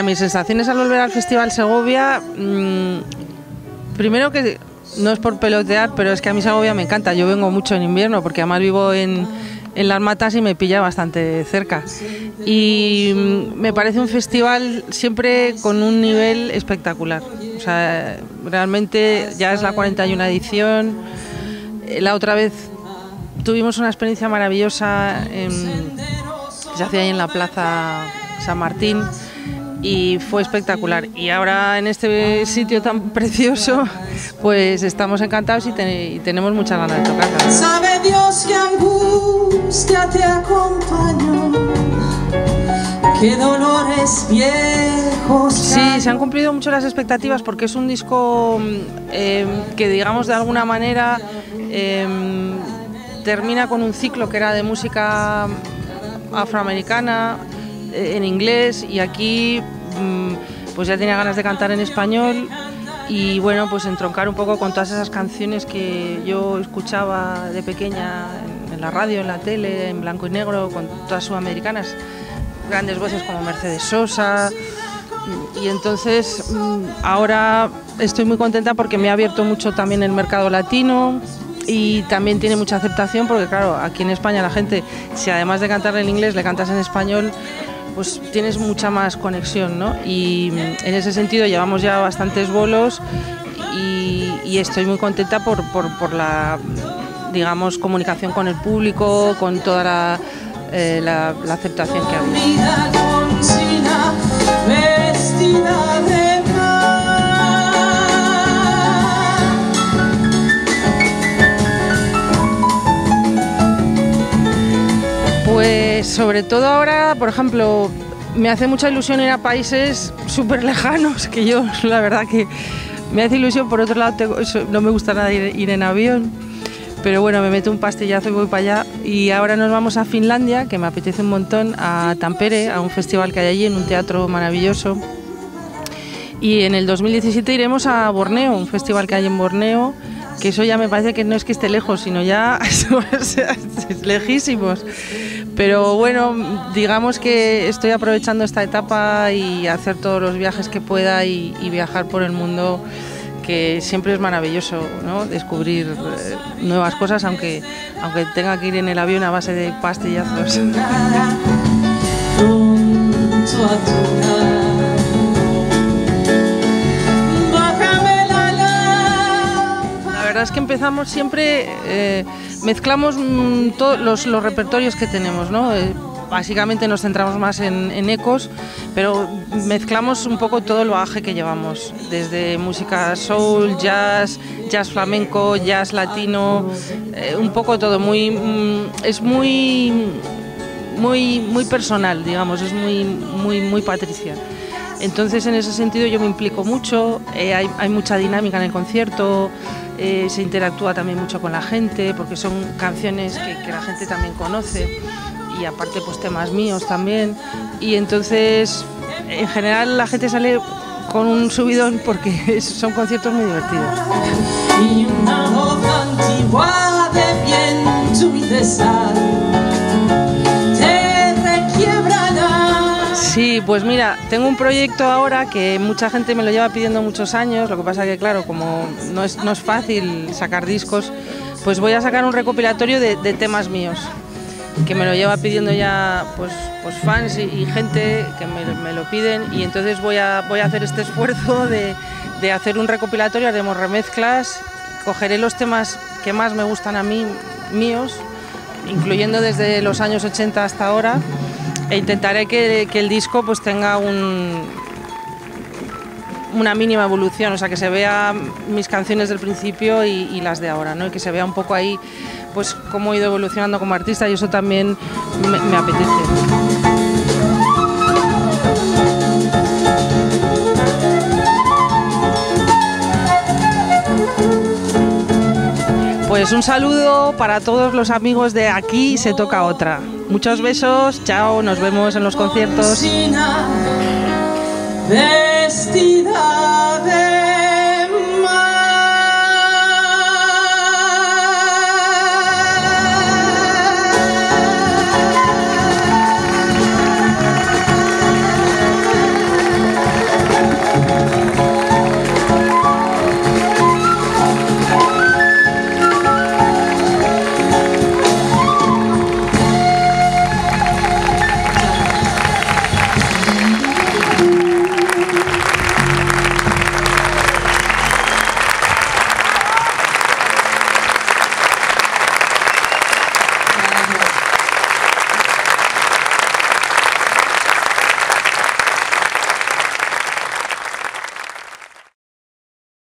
Mira, mis sensaciones al volver al Festival Segovia, primero que no es por pelotear, pero es que a mí Segovia me encanta. Yo vengo mucho en invierno porque además vivo en Las Matas y me pilla bastante cerca. Y me parece un festival siempre con un nivel espectacular. O sea, realmente ya es la 41ª edición. La otra vez tuvimos una experiencia maravillosa que se hacía ahí en la Plaza San Martín y fue espectacular. Y ahora en este sitio tan precioso, pues estamos encantados y tenemos muchas ganas de tocar. Sabe Dios que angustia te acompañó, qué dolores viejos. Sí, se han cumplido mucho las expectativas porque es un disco que, digamos, de alguna manera termina con un ciclo que era de música afroamericana en inglés, y aquí pues ya tenía ganas de cantar en español y bueno, pues entroncar un poco con todas esas canciones que yo escuchaba de pequeña en la radio, en la tele, en blanco y negro, con todas sudamericanas, grandes voces como Mercedes Sosa. Y entonces ahora estoy muy contenta porque me ha abierto mucho también el mercado latino y también tiene mucha aceptación porque claro, aquí en España la gente, si además de cantar en inglés le cantas en español, pues tienes mucha más conexión, ¿no? Y en ese sentido llevamos ya bastantes bolos y estoy muy contenta por la, digamos, comunicación con el público, con toda la aceptación que ha habido. Pues sobre todo ahora, por ejemplo, me hace mucha ilusión ir a países súper lejanos, que yo la verdad que me hace ilusión. Por otro lado, no me gusta nada ir en avión, pero bueno, me meto un pastillazo y voy para allá. Y ahora nos vamos a Finlandia, que me apetece un montón, a Tampere, a un festival que hay allí en un teatro maravilloso. Y en el 2017 iremos a Borneo, un festival que hay en Borneo, que eso ya me parece que no es que esté lejos, sino ya es lejísimos. Pero bueno, digamos que estoy aprovechando esta etapa y hacer todos los viajes que pueda y viajar por el mundo, que siempre es maravilloso, ¿no? Descubrir nuevas cosas, aunque tenga que ir en el avión a base de pastillazos. La verdad es que empezamos siempre, mezclamos todos los repertorios que tenemos, ¿no? Básicamente nos centramos más en ecos, pero mezclamos un poco todo el bagaje que llevamos, desde música soul, jazz flamenco, jazz latino, un poco todo. Es muy personal, digamos, es muy Patricia. Entonces, en ese sentido yo me implico mucho, hay mucha dinámica en el concierto, se interactúa también mucho con la gente, porque son canciones que la gente también conoce, y aparte pues temas míos también, y entonces en general la gente sale con un subidón porque son conciertos muy divertidos. Y una voz antigua de viento y de sal te requiebrará. Sí, pues mira, tengo un proyecto ahora que mucha gente me lo lleva pidiendo muchos años, lo que pasa que claro, como no es fácil sacar discos, pues voy a sacar un recopilatorio de temas míos, que me lo lleva pidiendo ya pues fans y gente que me lo piden, y entonces voy a hacer este esfuerzo de hacer un recopilatorio, haremos remezclas, cogeré los temas que más me gustan a mí, míos, incluyendo desde los años 80 hasta ahora, e intentaré que el disco pues tenga una mínima evolución, o sea, que se vea mis canciones del principio y las de ahora, ¿no? Y que se vea un poco ahí pues cómo he ido evolucionando como artista, y eso también me apetece. Pues un saludo para todos los amigos de Aquí se toca otra. Muchos besos, chao, nos vemos en los conciertos. Vestida de